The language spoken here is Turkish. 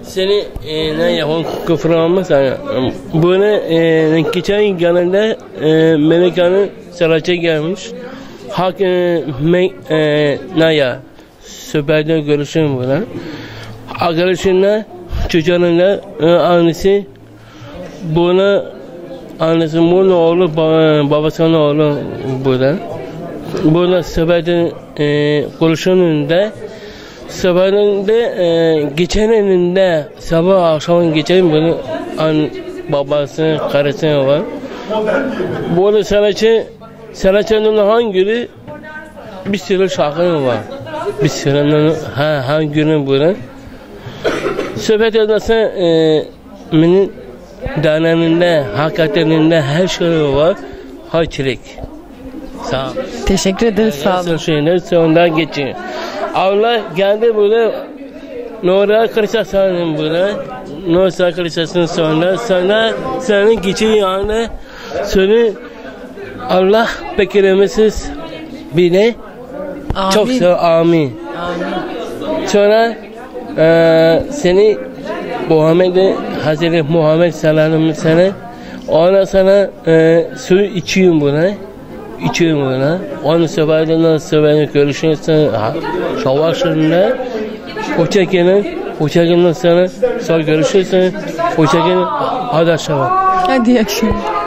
seni ne yapalım kıfırmamı sana. Bunu geçen yanında Amerika'nın sarayca gelmiş. Hak ne ya? Süperden görüşüm buna. Arkadaşınla çocuğunla annesi buna annesi bunun oğlu babasının oğlu burada. Burada süperden konuşununda sabahında geçen elinde sabah akşam geçen bunu babası karısı var. Burada sanatçının hangi bir sürü şarkı var. Bir sürü hangi günü burada. Sohbet edersen benim döneminde, hakikatlerinde her şey var. Hayırlık. Sağ ol. Teşekkür ederiz. Sağ olun. Şeyler sonunda geçin. Allah geldi burada. Nora kırışasın burada. Nora kırışasın sonra senin geçin yani. Sonra Allah beklemesiz bile çok sağ amin. Sonra seni Muhammed'e Hazreti Muhammed sallallahu aleyhi ve sellem ona sana su içiyorum buna. Onun sebebiyle görüşürsen savaşında hoşça gelin sana sonra görüşürsen hoşça gelin hadi aşağı. Hadi akşam.